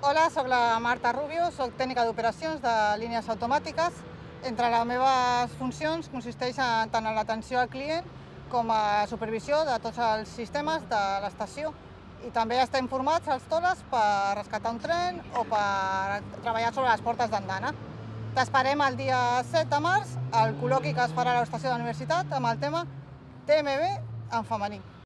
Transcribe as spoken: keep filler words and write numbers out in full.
Hola, soc la Marta Rubio, soc tècnica d'operacions de línies automàtiques. Entre les meves funcions consisteix en, tant en l'atenció al client com a supervisió de tots els sistemes de l'estació. I també estem formats als toles per rescatar un tren o per treballar sobre les portes d'andana. T'esperem el dia set de març al col·loqui que es farà a l'estació de la universitat amb el tema T M B en femení.